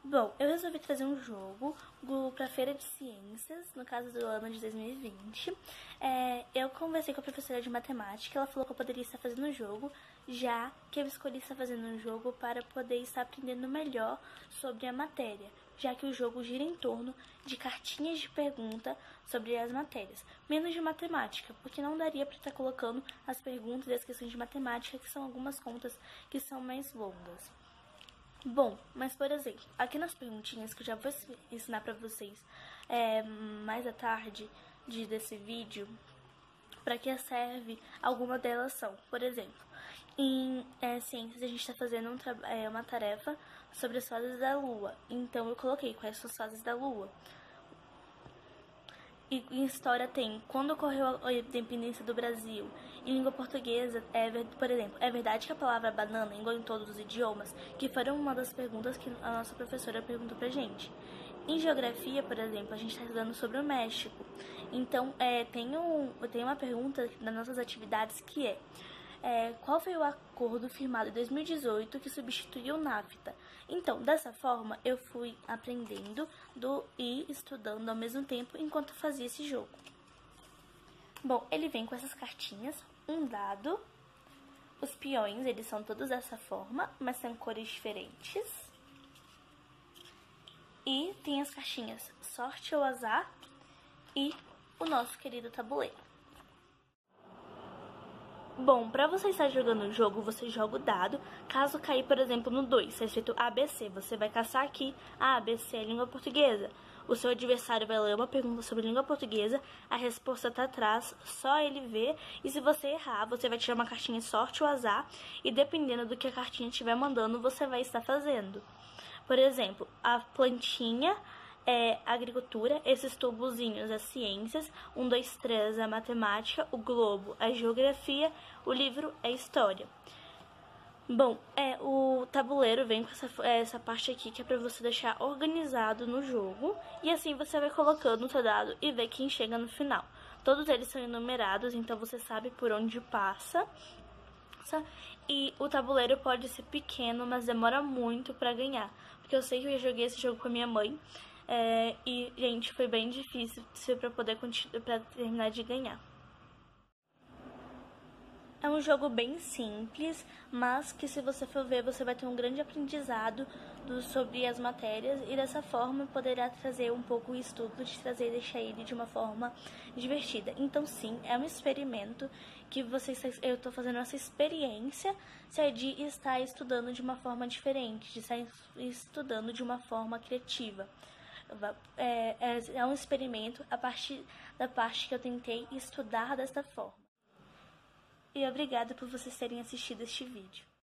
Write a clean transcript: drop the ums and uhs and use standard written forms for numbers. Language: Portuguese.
Bom, eu resolvi trazer um jogo para a Feira de Ciências, no caso do ano de 2020. Eu conversei com a professora de matemática, ela falou que eu poderia estar fazendo um jogo, já que eu escolhi estar fazendo um jogo para poder estar aprendendo melhor sobre a matéria, já que o jogo gira em torno de cartinhas de pergunta sobre as matérias, menos de matemática, porque não daria para estar colocando as perguntas e as questões de matemática, que são algumas contas que são mais longas. Bom, mas por exemplo, aqui nas perguntinhas que eu já vou ensinar pra vocês mais à tarde desse vídeo, para que serve, alguma delas são, por exemplo, em ciências a gente está fazendo uma tarefa sobre as fases da Lua, então eu coloquei quais são as fases da Lua. E em história tem quando ocorreu a independência do Brasil. Em língua portuguesa, por exemplo, é verdade que a palavra banana é igual em todos os idiomas? Que foram uma das perguntas que a nossa professora perguntou pra gente. Em geografia, por exemplo, a gente está estudando sobre o México. Então, tem uma pergunta das nossas atividades que qual foi o acordo firmado em 2018 que substituiu o NAFTA? Então, dessa forma, eu fui aprendendo e estudando ao mesmo tempo enquanto fazia esse jogo. Bom, ele vem com essas cartinhas, um dado, os peões, eles são todos dessa forma, mas são cores diferentes. E tem as caixinhas sorte ou azar e o nosso querido tabuleiro. Bom, pra você estar jogando o jogo, você joga o dado. Caso cair, por exemplo, no 2, está escrito ABC, você vai caçar aqui. ABC é língua portuguesa. O seu adversário vai ler uma pergunta sobre língua portuguesa, a resposta tá atrás, só ele vê. E se você errar, você vai tirar uma cartinha sorte ou azar, e dependendo do que a cartinha estiver mandando, você vai estar fazendo. Por exemplo, a plantinha é a agricultura, esses tubozinhos as ciências, 1, 2, 3 a matemática, o globo a geografia, o livro é história. Bom, o tabuleiro vem com essa parte aqui que é pra você deixar organizado no jogo, e assim você vai colocando o seu dado e vê quem chega no final. Todos eles são enumerados, então você sabe por onde passa. E o tabuleiro pode ser pequeno, mas demora muito pra ganhar, porque eu sei que eu joguei esse jogo com a minha mãe, e, gente, foi bem difícil pra terminar de ganhar. É um jogo bem simples, mas que se você for ver, você vai ter um grande aprendizado sobre as matérias e dessa forma poderá trazer um pouco o estudo, de deixar ele de uma forma divertida. Então sim, é um experimento que eu estou fazendo essa experiência de estar estudando de uma forma diferente, de estar estudando de uma forma criativa. É um experimento a partir da parte que eu tentei estudar dessa forma. E obrigada por vocês terem assistido este vídeo.